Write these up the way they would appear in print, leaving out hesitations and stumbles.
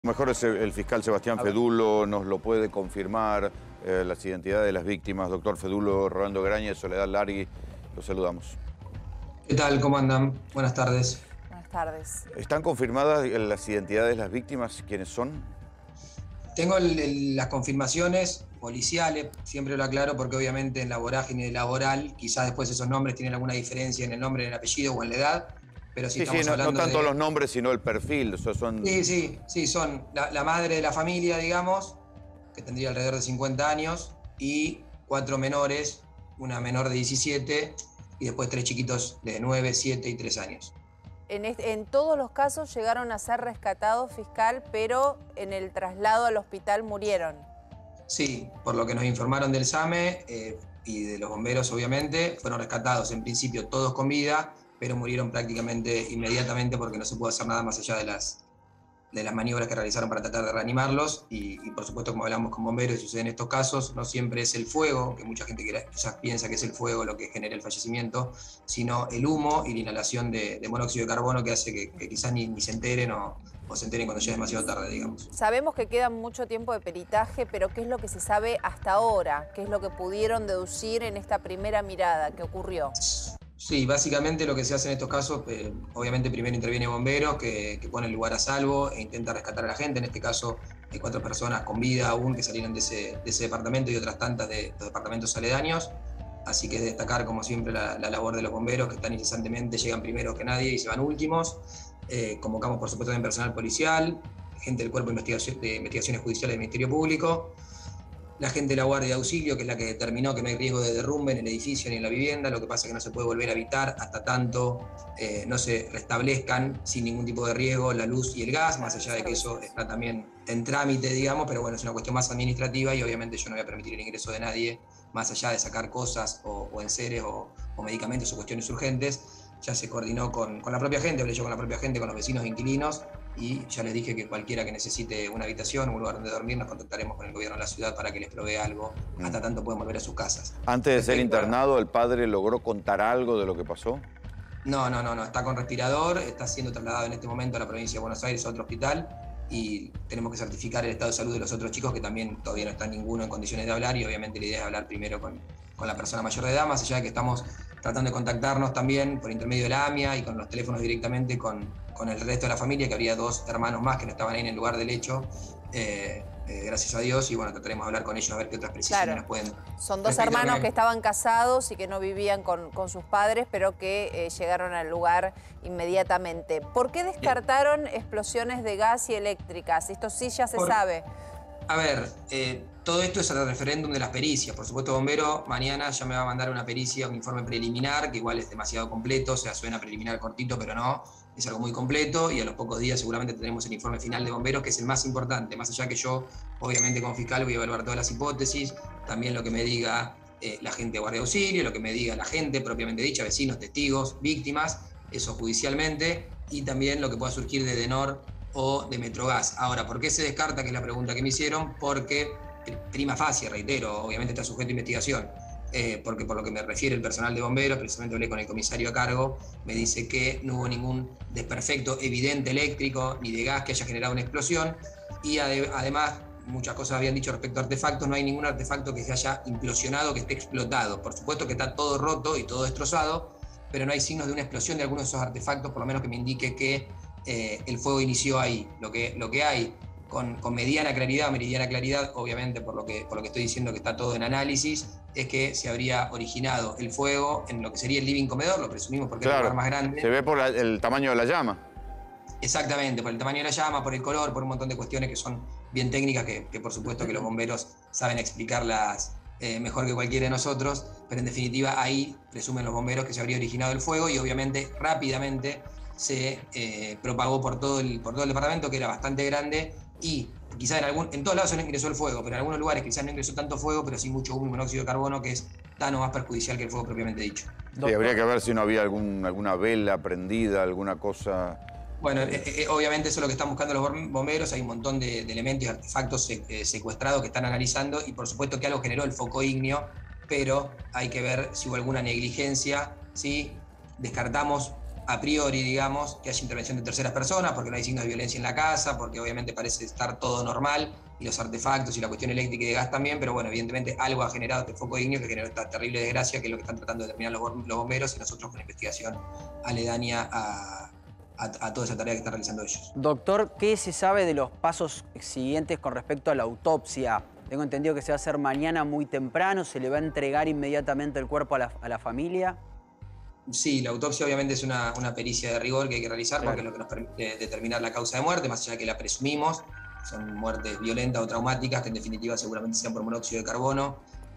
Mejor es el fiscal Sebastián Fedulo, nos lo puede confirmar las identidades de las víctimas. Doctor Fedulo, Rolando Grañez, Soledad Largui, los saludamos. ¿Qué tal? ¿Cómo andan? Buenas tardes. Buenas tardes. ¿Están confirmadas las identidades de las víctimas? ¿Quiénes son? Tengo las confirmaciones policiales, siempre lo aclaro porque obviamente en la vorágine laboral quizás después esos nombres tienen alguna diferencia en el nombre, en el apellido o en la edad, pero si estamos hablando no tanto de... los nombres, sino el perfil. Son... Sí, son la madre de la familia, digamos, que tendría alrededor de 50 años, y 4 menores, una menor de 17 y después 3 chiquitos de 9, 7 y 3 años. En todos los casos llegaron a ser rescatados, fiscal, pero en el traslado al hospital murieron. Sí, por lo que nos informaron del SAME y de los bomberos, obviamente, fueron rescatados en principio todos con vida, pero murieron prácticamente inmediatamente porque no se pudo hacer nada más allá de las maniobras que realizaron para tratar de reanimarlos. Y por supuesto, como hablamos con bomberos y sucede en estos casos, no siempre es el fuego, que mucha gente quizás piensa que es el fuego lo que genera el fallecimiento, sino el humo y la inhalación de monóxido de carbono que hace que quizás ni se enteren o se enteren cuando ya es demasiado tarde, digamos. Sabemos que queda mucho tiempo de peritaje, pero ¿qué es lo que se sabe hasta ahora? ¿Qué es lo que pudieron deducir en esta primera mirada que ocurrió? Sí, básicamente lo que se hace en estos casos, obviamente primero interviene bomberos que pone el lugar a salvo e intenta rescatar a la gente. En este caso hay 4 personas con vida aún que salieron de ese departamento y otras tantas de los departamentos aledaños. Así que es destacar como siempre la labor de los bomberos que están incesantemente, llegan primero que nadie y se van últimos. Convocamos por supuesto también personal policial, gente del Cuerpo de Investigaciones Judiciales del Ministerio Público, la gente de la Guardia de Auxilio, que es la que determinó que no hay riesgo de derrumbe en el edificio ni en la vivienda. Lo que pasa es que no se puede volver a habitar hasta tanto no se restablezcan sin ningún tipo de riesgo la luz y el gas, más allá de que eso está también en trámite, digamos, pero bueno, es una cuestión más administrativa y obviamente yo no voy a permitir el ingreso de nadie, más allá de sacar cosas o enseres o medicamentos o cuestiones urgentes. Ya se coordinó con la propia gente, hablé yo con la propia gente, con los vecinos e inquilinos, y ya les dije que cualquiera que necesite una habitación o un lugar donde dormir, nos contactaremos con el gobierno de la ciudad para que les provea algo, hasta tanto pueden volver a sus casas. Antes de ser internado, ¿el padre logró contar algo de lo que pasó? No, está con respirador, está siendo trasladado en este momento a la provincia de Buenos Aires a otro hospital, y tenemos que certificar el estado de salud de los otros chicos, que también todavía no está ninguno en condiciones de hablar, y obviamente la idea es hablar primero con la persona mayor de edad, más allá de que estamos tratando de contactarnos también por intermedio de la AMIA y con los teléfonos directamente con el resto de la familia, que habría 2 hermanos más que no estaban ahí en el lugar del hecho, gracias a Dios, y bueno, trataremos de hablar con ellos a ver qué otras precisiones nos pueden... Son 2 hermanos que estaban casados y que no vivían con sus padres, pero que llegaron al lugar inmediatamente. ¿Por qué descartaron explosiones de gas y eléctricas? Esto sí ya se sabe. A ver, todo esto es el referéndum de las pericias. Por supuesto, bombero mañana ya me va a mandar una pericia, un informe preliminar, que igual es demasiado completo, o sea, suena preliminar cortito, pero no, es algo muy completo, y a los pocos días seguramente tendremos el informe final de bomberos, que es el más importante, más allá que yo, obviamente como fiscal, voy a evaluar todas las hipótesis, también lo que me diga la gente de Guardia de Auxilio, lo que me diga la gente propiamente dicha, vecinos, testigos, víctimas, eso judicialmente, y también lo que pueda surgir de DENOR o de Metrogas. Ahora, ¿por qué se descarta? Que es la pregunta que me hicieron. Porque prima facie, reitero, obviamente está sujeto a investigación, porque por lo que me refiere el personal de bomberos, precisamente hablé con el comisario a cargo, me dice que no hubo ningún desperfecto evidente eléctrico ni de gas que haya generado una explosión, y además muchas cosas habían dicho respecto a artefactos. No hay ningún artefacto que se haya implosionado, que esté explotado. Por supuesto que está todo roto y todo destrozado, pero no hay signos de una explosión de alguno de esos artefactos, por lo menos que me indique que el fuego inició ahí. Lo que hay con mediana claridad, meridiana claridad, obviamente por lo que estoy diciendo que está todo en análisis, es que se habría originado el fuego en lo que sería el living comedor, lo presumimos porque es el lugar más grande. Se ve por el tamaño de la llama. Exactamente, por el tamaño de la llama, por el color, por un montón de cuestiones que son bien técnicas, que por supuesto que los bomberos saben explicarlas mejor que cualquiera de nosotros, pero en definitiva ahí presumen los bomberos que se habría originado el fuego, y obviamente rápidamente se propagó por todo el departamento, que era bastante grande, y quizás en todos lados no ingresó el fuego, pero en algunos lugares quizás no ingresó tanto fuego, pero sí mucho humo y monóxido de carbono, que es tan o más perjudicial que el fuego propiamente dicho. Sí, habría que ver si no había alguna vela prendida, alguna cosa... Bueno, obviamente eso es lo que están buscando los bomberos. Hay un montón de elementos y artefactos secuestrados que están analizando, y por supuesto que algo generó el foco ígneo, pero hay que ver si hubo alguna negligencia, ¿sí? Descartamos a priori, digamos, que haya intervención de terceras personas, porque no hay signos de violencia en la casa, porque obviamente parece estar todo normal, y los artefactos y la cuestión eléctrica y de gas también, pero bueno, evidentemente algo ha generado este foco ignio que generó esta terrible desgracia, que es lo que están tratando de determinar los bomberos y nosotros con la investigación aledaña a toda esa tarea que están realizando ellos. Doctor, ¿qué se sabe de los pasos siguientes con respecto a la autopsia? Tengo entendido que se va a hacer mañana muy temprano, ¿se le va a entregar inmediatamente el cuerpo a la familia? Sí, la autopsia obviamente es una pericia de rigor que hay que realizar, porque es lo que nos permite determinar la causa de muerte, más allá de que la presumimos. Son muertes violentas o traumáticas, que en definitiva seguramente sean por monóxido de carbono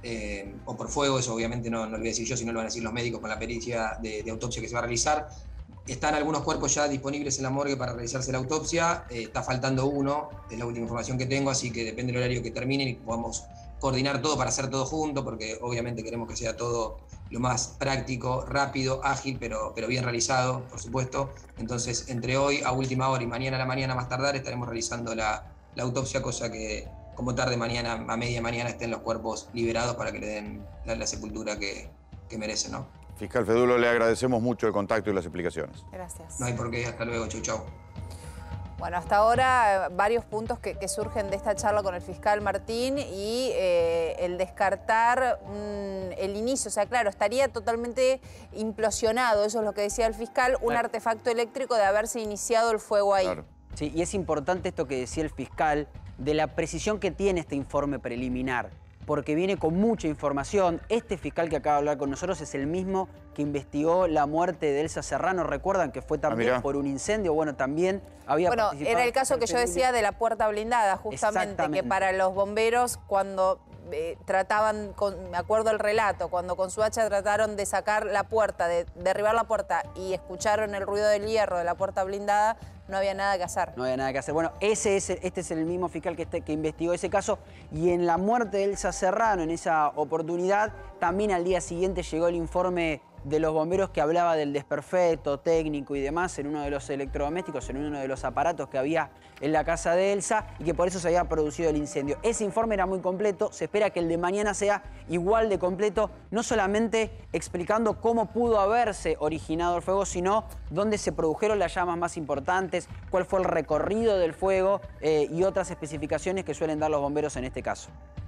o por fuego. Eso obviamente no lo voy a decir yo, sino lo van a decir los médicos con la pericia de autopsia que se va a realizar. Están algunos cuerpos ya disponibles en la morgue para realizarse la autopsia, está faltando uno, es la última información que tengo, así que depende del horario que terminen y podamos coordinar todo para hacer todo junto, porque obviamente queremos que sea todo lo más práctico, rápido, ágil, pero bien realizado, por supuesto. Entonces, entre hoy a última hora y mañana a la mañana más tardar estaremos realizando la autopsia, cosa que como tarde mañana, a media mañana, estén los cuerpos liberados para que le den la sepultura que merecen, ¿no? Fiscal Fedulo, le agradecemos mucho el contacto y las explicaciones. Gracias. No hay por qué, hasta luego, chau, chau. Bueno, hasta ahora varios puntos que surgen de esta charla con el fiscal Martín y el descartar el inicio. O sea, claro, estaría totalmente implosionado, eso es lo que decía el fiscal, un artefacto eléctrico de haberse iniciado el fuego ahí. Claro. Sí, y es importante esto que decía el fiscal, de la precisión que tiene este informe preliminar, porque viene con mucha información. Este fiscal que acaba de hablar con nosotros es el mismo que investigó la muerte de Elsa Serrano. ¿Recuerdan que fue también por un incendio? Bueno, también había participado. Era el caso que yo decía de la puerta blindada, justamente, que para los bomberos cuando trataban, me acuerdo el relato, cuando con su hacha trataron de sacar la puerta, de derribar la puerta y escucharon el ruido del hierro de la puerta blindada, no había nada que hacer. No había nada que hacer. Bueno, este es el mismo fiscal que investigó ese caso, y en la muerte de Elsa Serrano, en esa oportunidad, también al día siguiente llegó el informe de los bomberos que hablaba del desperfecto técnico y demás en uno de los electrodomésticos, en uno de los aparatos que había en la casa de Elsa, y que por eso se había producido el incendio. Ese informe era muy completo, se espera que el de mañana sea igual de completo, no solamente explicando cómo pudo haberse originado el fuego, sino dónde se produjeron las llamas más importantes, cuál fue el recorrido del fuego y otras especificaciones que suelen dar los bomberos en este caso.